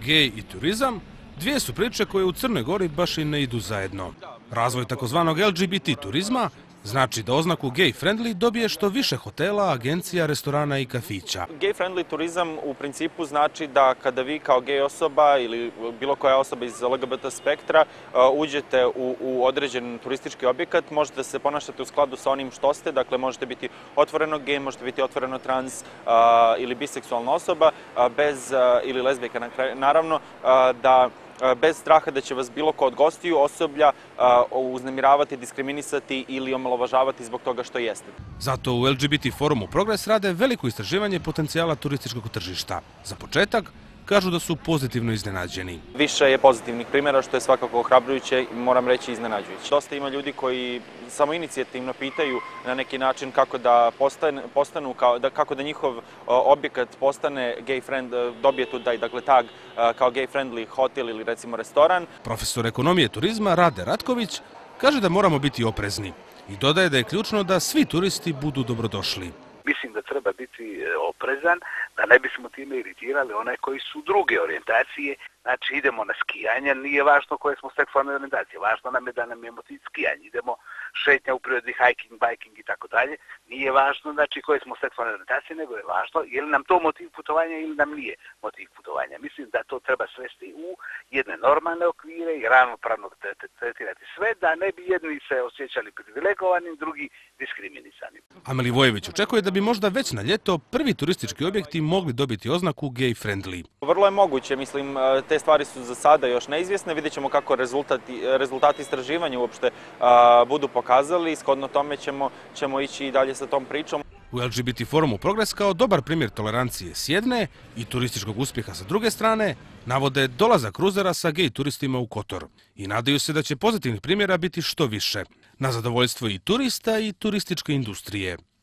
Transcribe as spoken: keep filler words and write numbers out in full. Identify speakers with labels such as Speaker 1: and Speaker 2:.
Speaker 1: Gej i turizam dvije su priče koje u Crnoj Gori baš i ne idu zajedno. Razvoj takozvanog L G B T turizma znači da oznaku gay friendly dobije što više hotela, agencija, restorana i kafića.
Speaker 2: Gay friendly turizam u principu znači da kada vi kao gay osoba ili bilo koja osoba iz L G B T spektra uđete u, u određen turistički objekat, možete da se ponašate u skladu sa onim što ste, dakle možete biti otvoreno gay, možete biti otvoreno trans a, ili biseksualna osoba, a, bez, a, ili lezbijka na kraju, naravno, a, da bez straha da će vas bilo ko od gostiju, osoblja uznemiravati, diskriminisati ili omalovažavati zbog toga što jeste.
Speaker 1: Zato u L G B T forumu Progres rade veliko istraživanje potencijala turističkog tržišta. Za početak, kažu da su pozitivno iznenađeni.
Speaker 2: Više je pozitivnih primjera, što je svakako ohrabrujuće i moram reći iznenađujuće. Dosta ima ljudi koji samo inicijativno pitaju na neki način kako da postane, postanu, kao, da, kako da njihov objekat postane gay friend, dobije tu daj, dakle tag kao gay friendly hotel ili recimo restoran.
Speaker 1: Profesor ekonomije turizma Rade Ratković kaže da moramo biti oprezni i dodaje da je ključno da svi turisti budu dobrodošli.
Speaker 3: Mislim da treba biti oprezan, da ne bismo time iritirali one koji su druge orijentacije. Znači idemo na skijanje, nije važno koje smo seksualne orijentacije, važno nam je da nam je motiv skijanje. Idemo šetnja u prirodi, hiking, biking i tako dalje. Nije važno znači koje smo seksualne orijentacije, nego je važno je li nam to motiv putovanja ili nam nije motiv putovanja. Mislim da to treba svesti u jedne normalne okvire i ravnopravno tretirati sve, da ne bi jedni se osjećali privilegovanim, drugi diskriminisani.
Speaker 1: Ameli Vojević očekuje da bi možda već na ljeto prvi turistički objekti mogli dobiti oznaku gay friendly.
Speaker 2: Vrlo je moguće, mislim, te stvari su za sada još neizvjesne. Vidjet ćemo kako rezultati, rezultati istraživanja uopšte a, budu pokazali. Shodno tome ćemo, ćemo ići i dalje sa tom pričom.
Speaker 1: U L G B T forumu Progres kao dobar primjer tolerancije s jedne i turističkog uspjeha sa druge strane navode dolazak kruzera sa gej turistima u Kotor i nadaju se da će pozitivnih primjera biti što više, na zadovoljstvo i turista i turističke industrije.